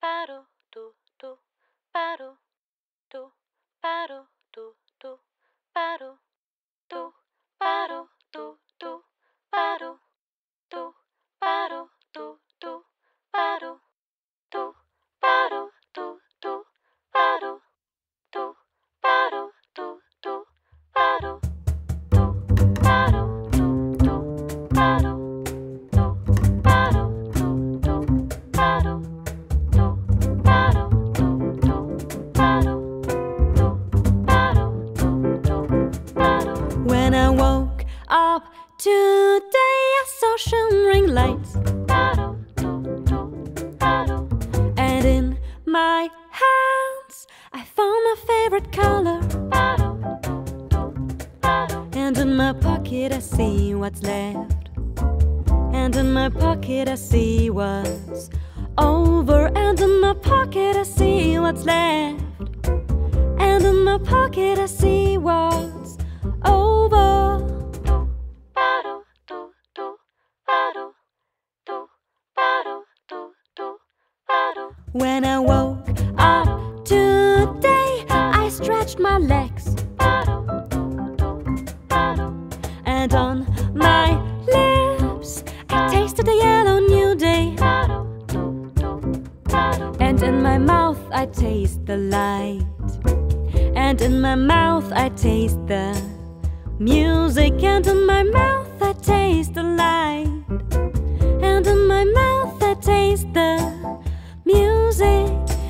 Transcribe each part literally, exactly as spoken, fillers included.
Bado, do, do, bado, do, bado, do, do, bado, do, bado, do, do, bado, do, bado, do, do, bado, do, bado, do, do, bado, do, bado, do, do, bado, do, bado, do, do, bado, do, bado, do, do, bado. When I woke up today, I saw shimmering lights, and in my hands I found my favorite color, and in my pocket I see what's left, and in my pocket I see what's over, and in my pocket I see what's left, and in my pocket I see what's over. Bado, do, do, bado, do, bado, do, do, bado. When I woke up today, I stretched my legs, and on my lips I tasted the yellow new day, and in my mouth I taste the light, and in my mouth I taste the music, and in my mouth I taste the light, and in my mouth I taste the music.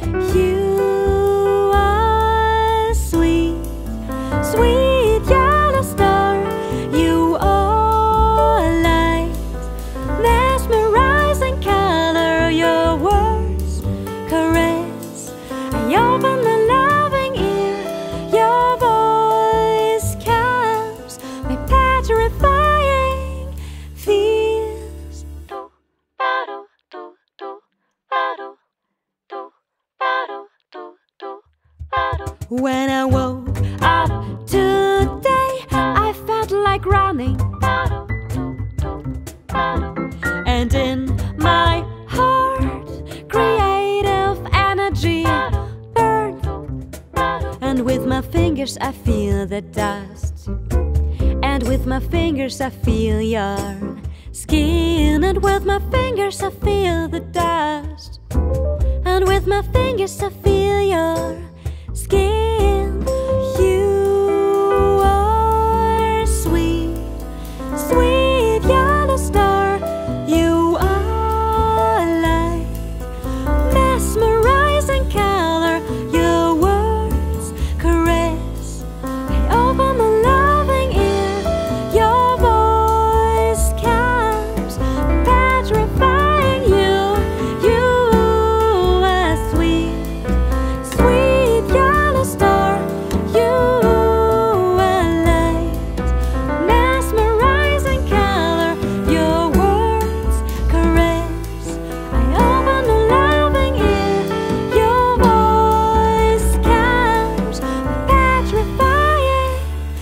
You are sweet, sweet yellow star. You are light, mesmerizing color. Your words caress. I open the loving ear. Your voice calms my petrifying fears. Do, bado, do, do, bado, do, bado, do, do, bado. When I woke up today, I felt like running, and in my heart creative energy burned, and with my fingers I feel the dust, and with my fingers I feel your skin, and with my fingers I feel the dust, and with my fingers I feel your skin. You are sweet, sweet yellow star. You are light, mesmerizing color. Your words caress. I open my loving ear. Your voice calms, petrifying you. You are sweet, sweet yellow star. You are light, mesmerizing color. Your words caress. I open the loving ear. Your voice calms the petrifying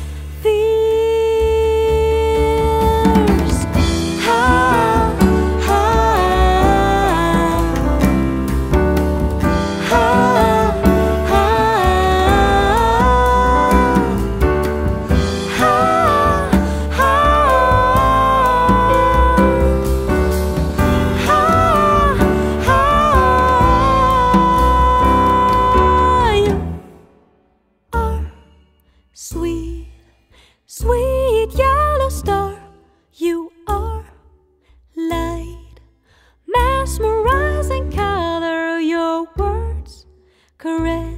fears. Ha, ha, ha, ha, You are sweet, sweet yellow star. You are light, mesmerizing color. Your words caress.